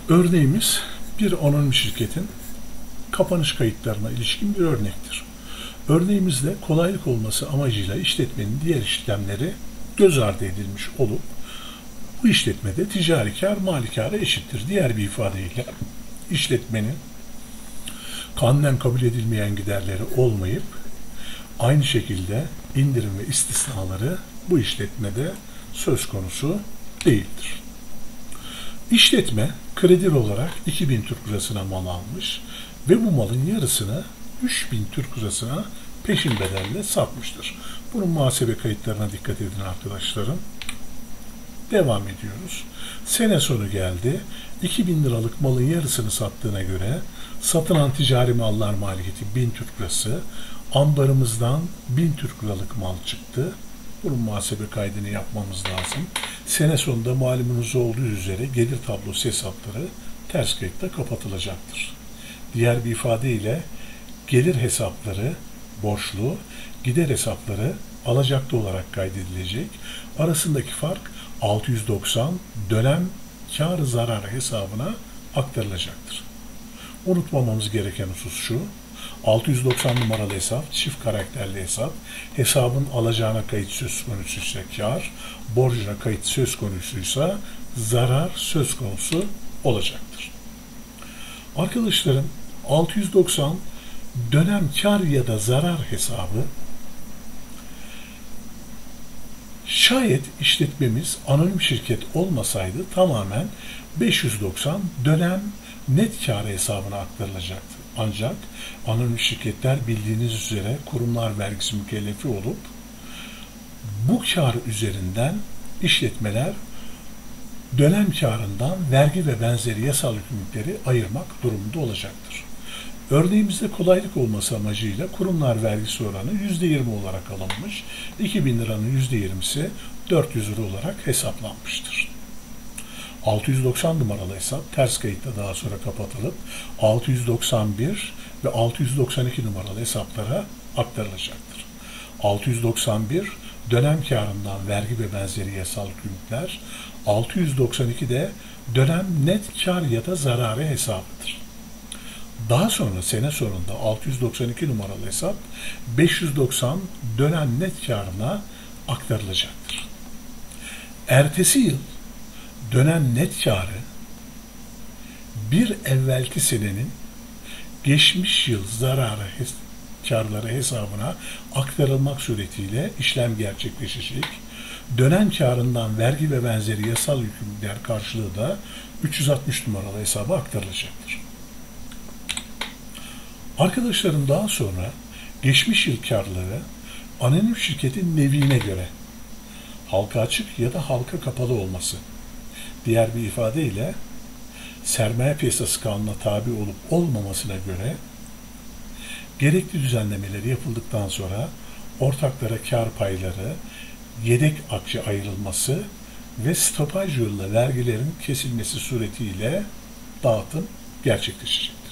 Örneğimiz bir anonim şirketin kapanış kayıtlarına ilişkin bir örnektir. Örneğimizde kolaylık olması amacıyla işletmenin diğer işlemleri göz ardı edilmiş olup bu işletmede ticari kar mali kâra eşittir. Diğer bir ifadeyle işletmenin kanunen kabul edilmeyen giderleri olmayıp aynı şekilde indirim ve istisnaları bu işletmede söz konusu değildir. İşletme kredi olarak 2000 Türk lirasına mal almış ve bu malın yarısını 3000 Türk lirasına peşin bedelle satmıştır. Bunun muhasebe kayıtlarına dikkat edin arkadaşlarım. Devam ediyoruz. Sene sonu geldi. 2000 liralık malın yarısını sattığına göre satılan ticari mallar maliyeti 1000 Türk lirası. Ambarımızdan 1000 Türk liralık mal çıktı. Bunun muhasebe kaydını yapmamız lazım. Sene sonunda malumunuz olduğu üzere gelir tablosu hesapları ters kayıtla kapatılacaktır. Diğer bir ifadeyle gelir hesapları borçlu, gider hesapları alacaklı olarak kaydedilecek. Arasındaki fark 690 dönem kar zarar hesabına aktarılacaktır. Unutmamamız gereken husus şu: 690 numaralı hesap, çift karakterli hesap, hesabın alacağına kayıt söz konusuysa kar, borcuna kayıt söz konusuysa zarar söz konusu olacaktır. Arkadaşlarım, 690 dönem kar ya da zarar hesabı, şayet işletmemiz anonim şirket olmasaydı tamamen 590 dönem net kar hesabına aktarılacaktı. Ancak anonim şirketler bildiğiniz üzere kurumlar vergisi mükellefi olup bu kar üzerinden işletmeler dönem karından vergi ve benzeri yasal yükümlülükleri ayırmak durumunda olacaktır. Örneğimizde kolaylık olması amacıyla kurumlar vergisi oranı %20 olarak alınmış, 2000 liranın %20'si 400 lira olarak hesaplanmıştır. 690 numaralı hesap ters kayıtla daha sonra kapatılıp 691 ve 692 numaralı hesaplara aktarılacaktır. 691 dönem karından vergi ve benzeri yasal yükümlülükler, 692 de dönem net kar ya da zararı hesabıdır. Daha sonra sene sonunda 692 numaralı hesap 590 dönem net karına aktarılacaktır. Ertesi yıl dönem net karı bir evvelki senenin geçmiş yıl zararı karları hesabına aktarılmak suretiyle işlem gerçekleşecek. Dönem karından vergi ve benzeri yasal yükümlülükler karşılığı da 360 numaralı hesaba aktarılacaktır. Arkadaşlarım, daha sonra geçmiş yıl karları anonim şirketin neviine göre halka açık ya da halka kapalı olması, diğer bir ifadeyle sermaye piyasası kanununa tabi olup olmamasına göre gerekli düzenlemeleri yapıldıktan sonra ortaklara kar payları, yedek akçe ayrılması ve stopaj yoluyla vergilerin kesilmesi suretiyle dağıtım gerçekleşecek.